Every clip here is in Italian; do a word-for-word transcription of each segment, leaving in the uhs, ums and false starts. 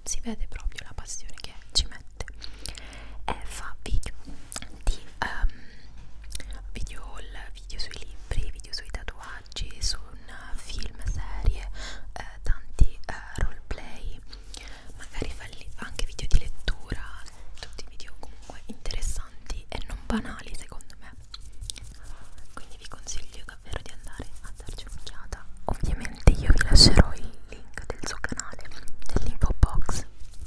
si vede proprio la passione che ci mette. E fa video di um, video haul, video sui libri, video sui tatuaggi, su un film, serie, eh, tanti eh, roleplay, magari fa anche video di lettura, tutti video comunque interessanti e non banali secondo me, quindi vi consiglio davvero di andare a darci un'occhiata. Ovviamente io vi lascerò il link del suo canale nell'info box,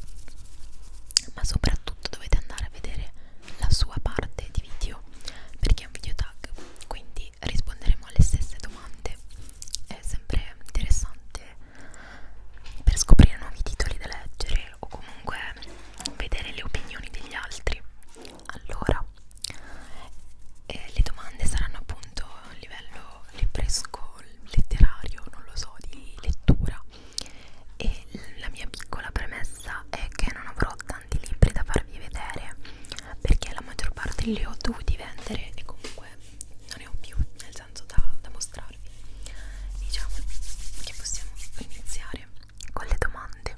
ma soprattutto dovete andare a vedere la sua parte di video, perché è un video tag, quindi risponderemo alle stesse domande. È sempre interessante per scoprire nuovi titoli da leggere o comunque vedere le opinioni degli altri. Allora, eh, le domande saranno appunto a livello libresco, letterario, non lo so, di lettura, e la mia piccola premessa è che non avrò tanti libri da farvi vedere perché la maggior parte li ho dovuti vendere e comunque non ne ho più, nel senso da, da mostrarvi. Diciamo che possiamo iniziare con le domande.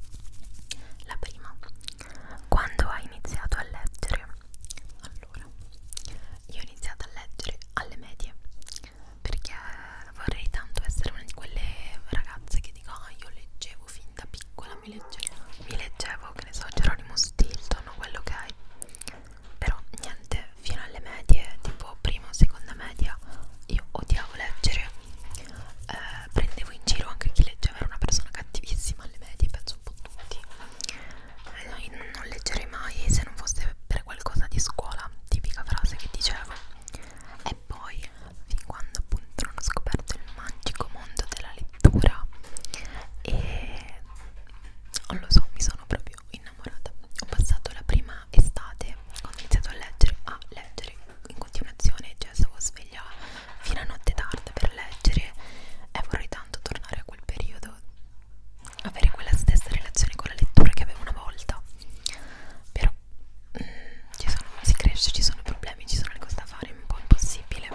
La prima: quando hai iniziato a leggere? Allora, io ho iniziato a leggere alle medie perché vorrei tanto essere una di quelle ragazze che dico ah io leggevo fin da piccola, mi leggevo, mi leggevo che ne so, Geronimo Stilton o quello che hai. Però niente, fino alle medie, tipo prima o seconda media, io odiavo leggere, eh, prendevo in giro anche chi leggeva, era una persona cattivissima alle medie, penso un po' tutti. Eh, non leggerei mai se non fosse per qualcosa di scuola, tipica frase che dicevo. E poi, fin quando appunto non ho scoperto il magico mondo della lettura e non lo so, mi sono proprio innamorata. Ho passato la prima estate, quando ho iniziato a leggere, a leggere in continuazione, cioè stavo sveglia fino a notte tarda per leggere e vorrei tanto tornare a quel periodo, avere quella stessa relazione con la lettura che avevo una volta. Però mm, ci sono, si cresce, ci sono problemi, ci sono le cose da fare, è un po' impossibile.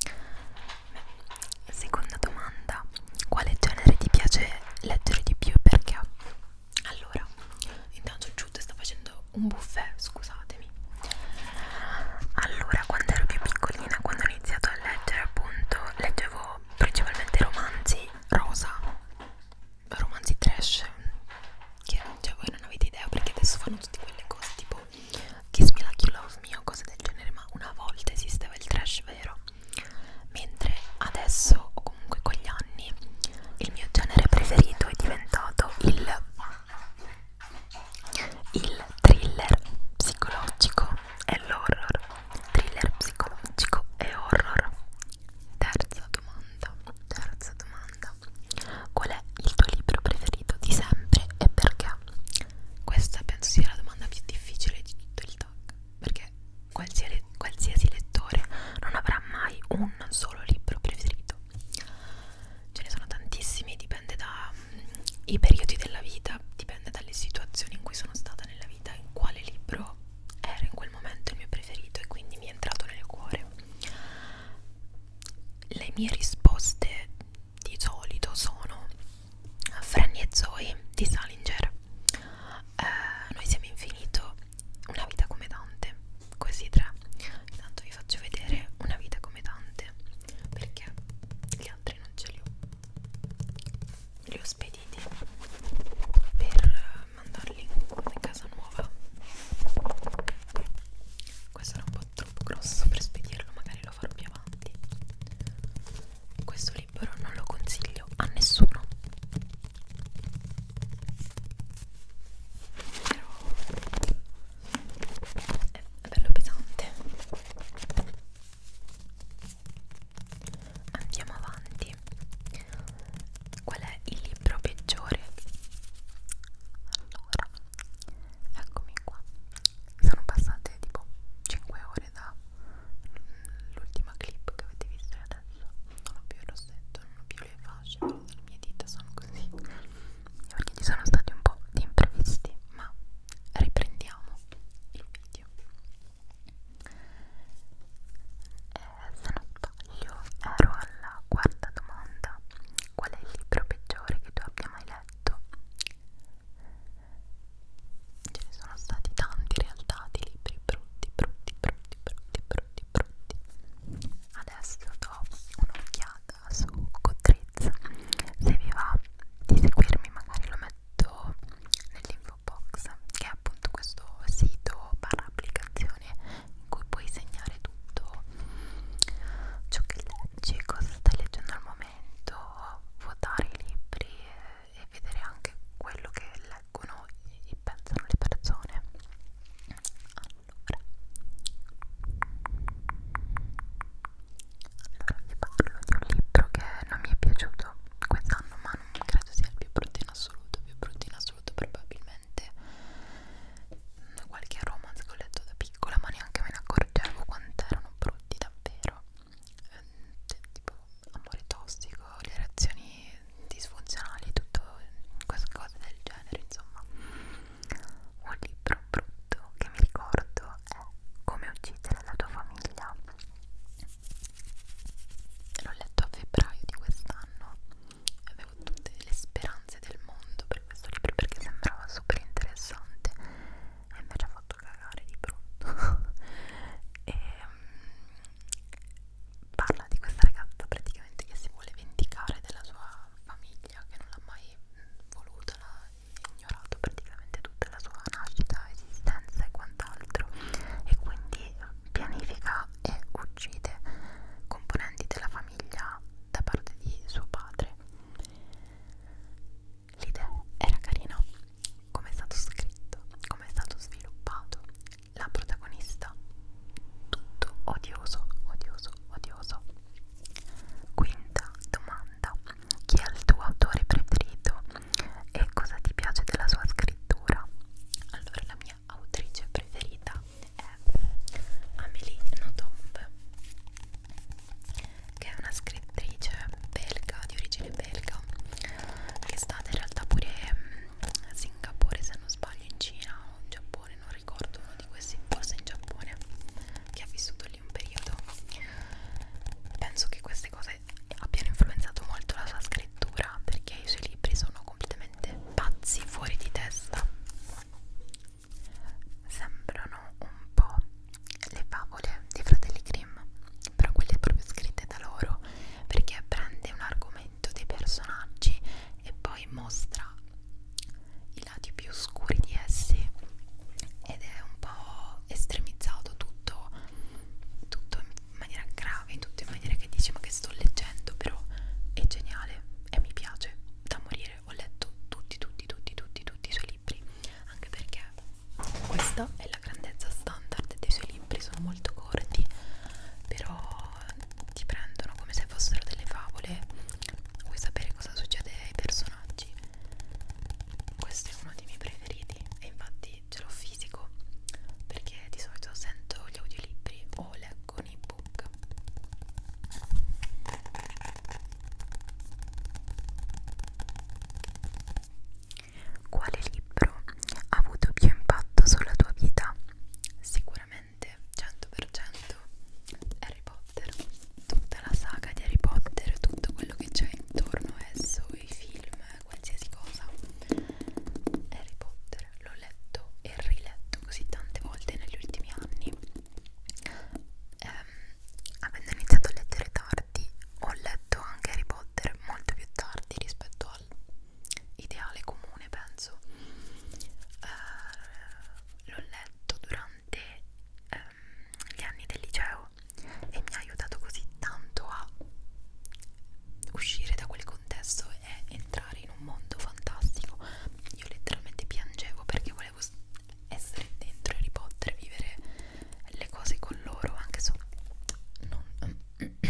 Beh, seconda domanda: quale genere ti piace leggere di più e perché? Allora, intanto Giude sta facendo un buffet, scusatemi. Allora, quando ero più piccolina, quando ho iniziato a leggere appunto, leggevo principalmente romanzi rosa, romanzi trash, che cioè voi non avete idea perché adesso fanno tutte quelle cose tipo Kiss Me Like You Love Me o cose del genere, ma una volta esisteva il trash vero, mentre adesso o comunque con gli anni il mio genere preferito è diventato il il thriller psicologico e l'horror. Thriller psicologico e horror. Terza domanda, terza domanda. Qual è il tuo libro preferito di sempre e perché? Questa penso sia la domanda più difficile di tutto il tag, perché qualsiasi, qualsiasi lettore non avrà mai un solo libro preferito. Ce ne sono tantissimi, dipende dai periodi della vita, dipende dalle situazioni in cui sono stata nella vita, in quale libro era in quel momento il mio preferito e quindi mi è entrato nel cuore. Le mie risposte di solito sono Franny e Zoe di Salinger, eh, Noi siamo infinito, Una vita come tante, questi tre. Intanto vi faccio vedere Una vita come tante perché gli altri non ce li ho, li ho spediti per mandarli in casa nuova. Questo era un po' troppo grosso per spedirlo, magari lo farò più avanti.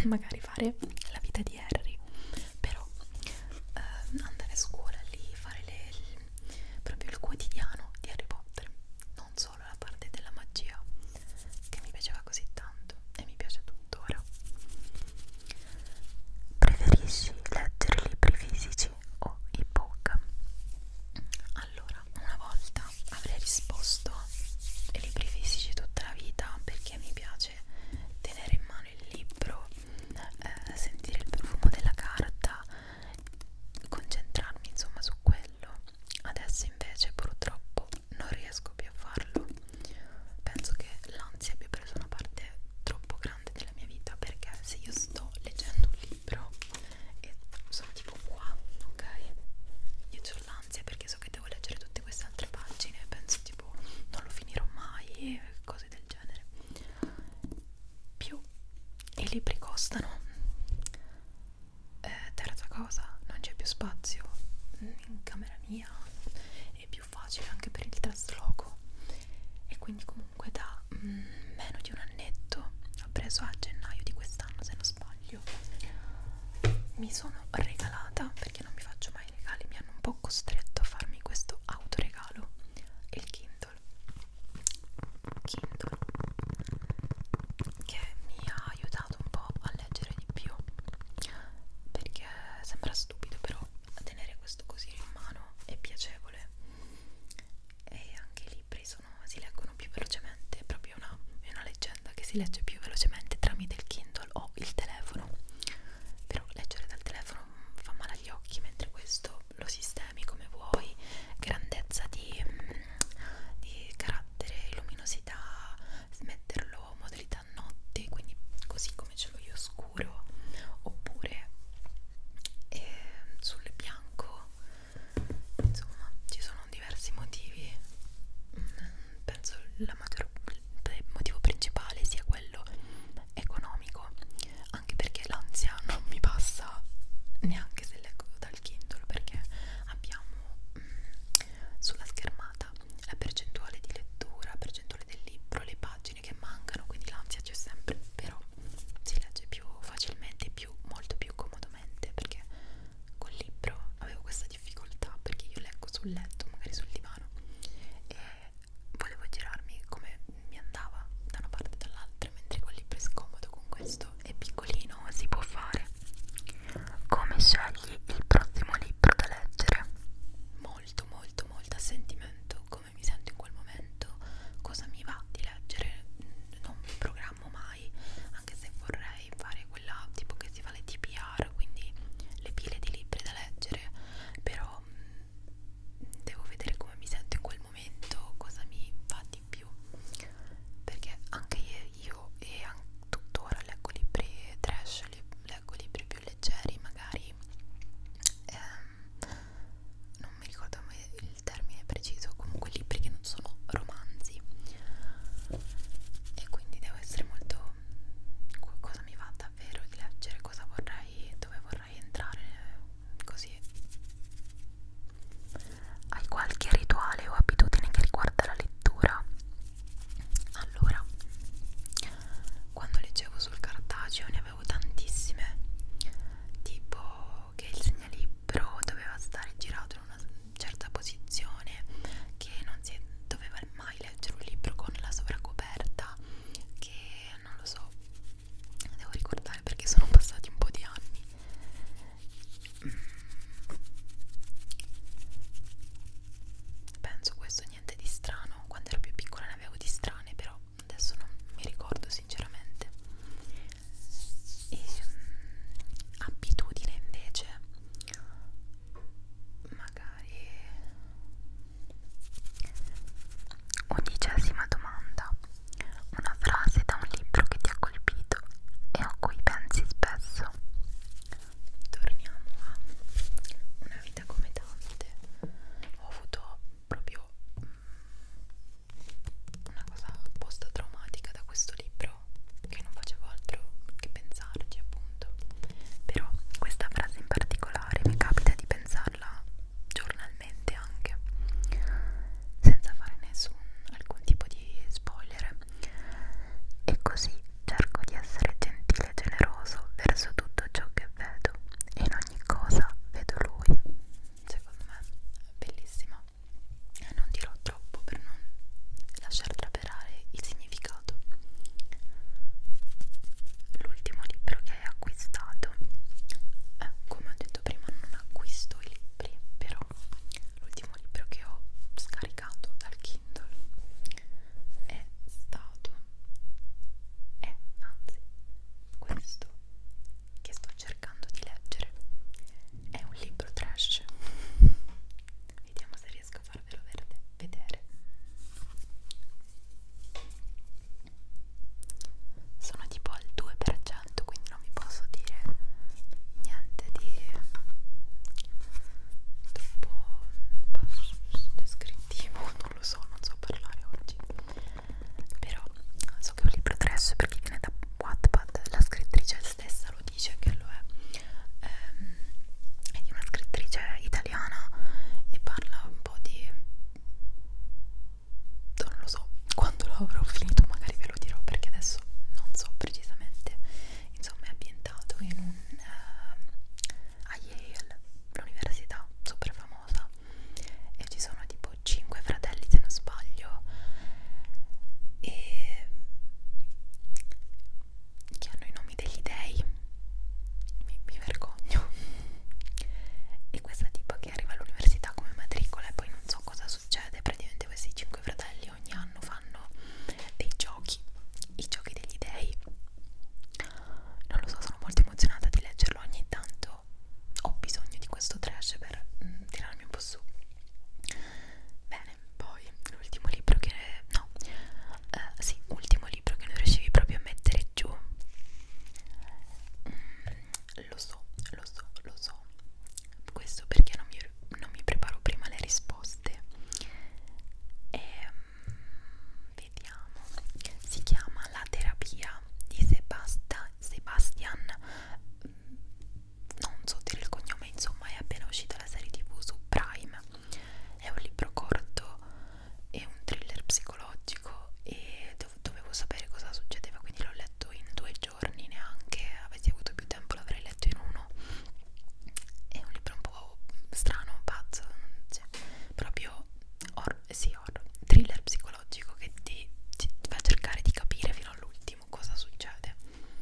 magari fare la vita di Harry, però eh, andare a scuola lì, fare le, il, proprio il quotidiano di Harry Potter, non solo la parte della magia che mi piaceva così tanto e mi piace tuttora. Preferisci leggere libri fisici o ebook? Allora, una volta avrei risposto ai libri fisici tutta la vita, perché mi piace tenere in mano il libro, eh, sentire il profumo della carta, concentrarmi insomma su quello. Adesso invece purtroppo non riesco più a farlo. Penso che l'ansia abbia preso una parte troppo grande della mia vita, perché se io sto leggendo un libro e sono tipo qua, ok? Io ho l'ansia perché so che devo leggere tutte queste altre pagine, penso tipo non lo finirò mai e cose del genere. Più i libri costano, eh, terza cosa, non c'è più spazio in camera mia, è più facile anche per il trasloco, e quindi comunque da mm, meno di un annetto, ho preso a gennaio di quest'anno se non sbaglio, mi sono regalata, perché non mi faccio mai regali, mi hanno un po' costretto a farmi questo autoregalo, il Kindle Kindle che mi ha aiutato un po' a leggere di più, perché sembra stupido, però tenere questo così in mano è piacevole, e anche i libri sono, si leggono più velocemente, è proprio una, è una leggenda che si legge più velocemente tramite il Kindle o il telefono, però leggere dal telefono fa male agli occhi, mentre questo lo sistemi come vuoi, grandezza di, di carattere, luminosità, metterlo modalità notte, quindi così come ce l'ho io scuro, oppure eh, sul bianco, insomma ci sono diversi motivi. Mm, penso la maggior, il motivo principale sia quello economico, anche perché l'ansia non mi passa neanche se leggo dal Kindle, perché abbiamo mm, sulla schermata la percentuale di lettura, la percentuale del libro, le pagine che mancano, quindi l'ansia c'è sempre, però si legge più facilmente, più, molto più comodamente, perché col libro avevo questa difficoltà, perché io leggo sul letto, magari sul divano, e volevo girarmi come sì, horror, thriller psicologico che ti, ti, ti fa cercare di capire fino all'ultimo cosa succede.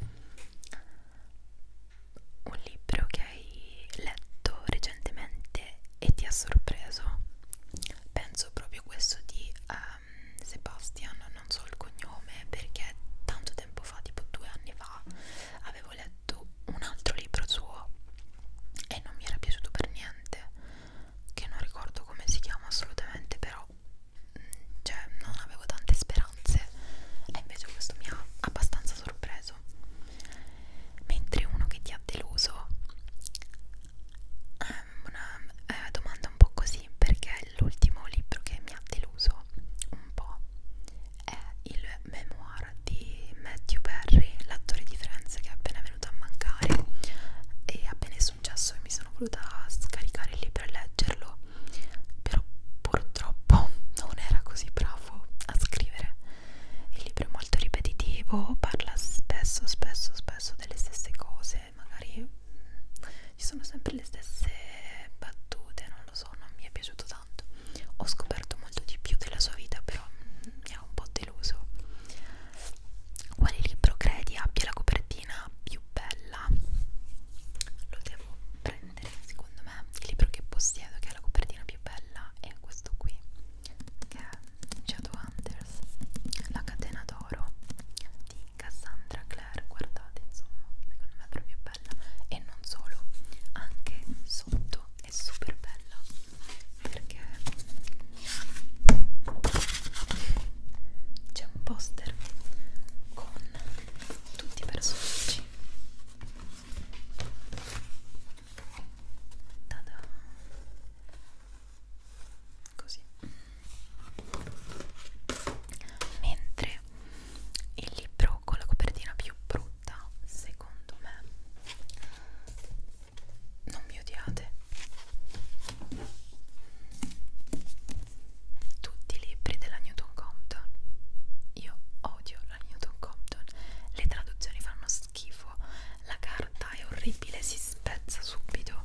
Un libro che hai letto recentemente e ti ha sorpreso? Penso proprio questo di um, Sebastian, non so il cognome perché tanto tempo fa, tipo due anni fa, avevo letto un altro libro suo e non mi era piaciuto per niente, che non ricordo come si chiama assolutamente, però cioè non avevo tante speranze e invece questo mi ha abbastanza sorpreso. Mentre uno che ti ha deluso, una eh, domanda un po' così, perché l'ultimo libro che mi ha deluso un po' è il memoir di Matthew Perry, l'attore di Friends che è appena venuto a mancare, e appena è successo e mi sono voluta scaricare il libro e leggerlo, però purtroppo non era così bravo a scrivere. Il libro è molto ripetitivo, parla spesso spesso spesso delle stesse cose, magari mh, ci sono sempre le stesse battute, non lo so, non mi è piaciuto tanto. Ho scoperto molto di più della sua vita, però mh, mi ha un po' deluso. Quale libro credi abbia la copertina più bella? Lo devo prendere, secondo me. Il libro che possiedo che ha la copertina più bella è questo qui, che è Shadowhunters, la catena d'oro di Cassandra Clare. Guardate, insomma, secondo me è proprio bella, e non solo, anche sotto è super bella perché c'è un poster con tutti i personaggi. Tada! Così. Mentre il libro con la copertina più brutta, secondo me, non mi odiate, tutti i libri della Newton Compton, io odio la Newton Compton, le traduzioni fanno schifo, la carta è orribile, si spezza subito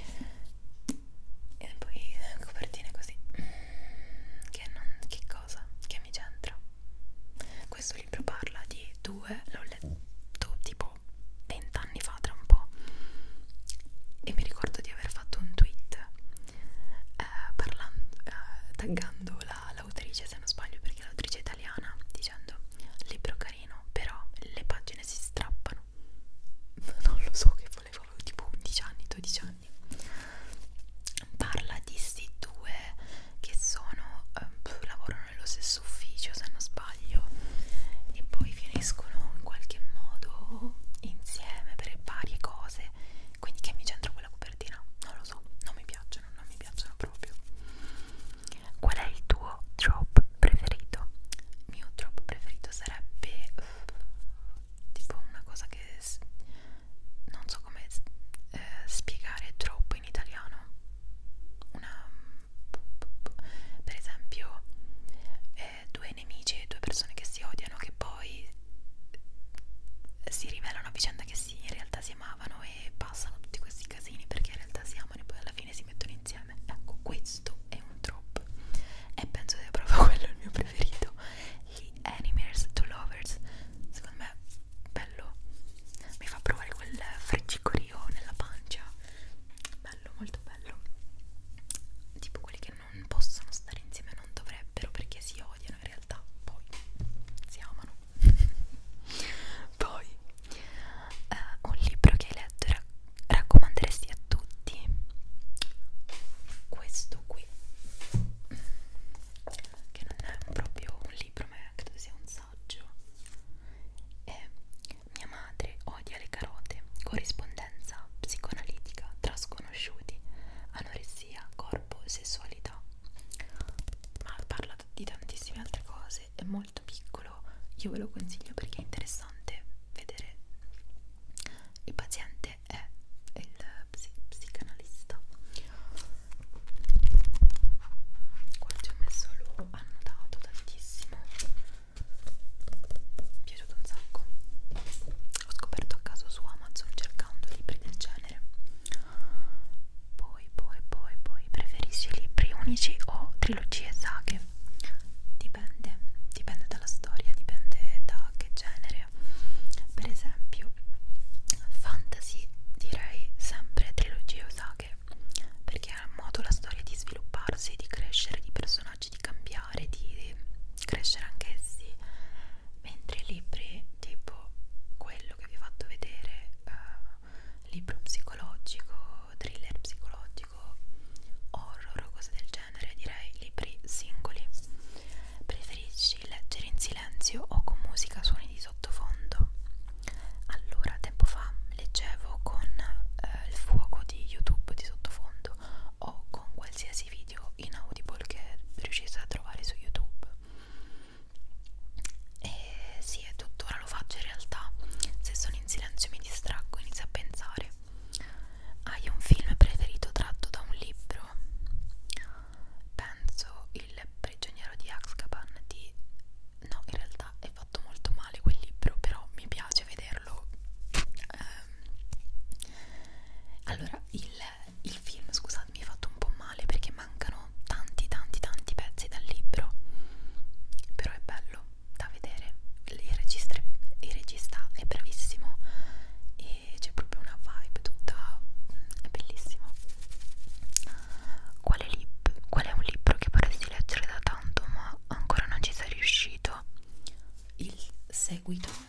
e poi copertine così, che non, che cosa, che mi c'entra. Questo libro parla di due, l'ho letto tipo vent'anni fa, tra un po', e mi ricordo di aver fatto un tweet eh, parlando, eh, taggando la, l'autrice, se non sbaglio, perché l'autrice è italiana, dicendo: libro carino, però le pagine si strappano. Non lo so che volevo, avevo tipo undici anni, dodici anni. Parla di sti due che sono eh, lavorano nello stesso ufficio, se non sbaglio, e poi finiscono in qualche modo insieme per varie cose. Quindi che mi c'entra quella copertina? Non lo so, non mi piacciono, non mi piacciono proprio. Qual è il tuo trope preferito? Il mio trope preferito sarebbe uh, tipo una cosa che non so come eh, spiegare trope in italiano. Una, per esempio, eh, due nemici, due persone che si odiano, che poi si rivelano a vicenda che sì, in realtà si amavano e passano tutti questi casini perché in realtà si amano e poi alla fine si mettono insieme. Ecco, questo è un trope e penso sia proprio quello il mio preferito. Gli enemies to lovers, secondo me bello, mi fa provare quel friccicorio nella pancia, bello, molto bello. Tipo quelli che non possono stare insieme, non dovrebbero perché si odiano, in realtà poi si amano. Poi eh, un libro che hai letto e ra raccomanderesti a tutti? Questo qui, che non è proprio un libro ma credo sia un saggio, è Mia madre odia le carote, corrispondenza psicoanalitica tra sconosciuti, anoressia, corpo, sessualità. Ma parla di tantissime altre cose, è molto piccolo, io ve lo consiglio perché è interessante vedere il paziente è il psi psicanalista. Qua ci ho messo, l'ho annotato tantissimo, mi è piaciuto un sacco. Ho scoperto a caso su Amazon cercando libri del genere. Poi, poi, poi, poi, preferisci libri unici o trilogie saghe? seguito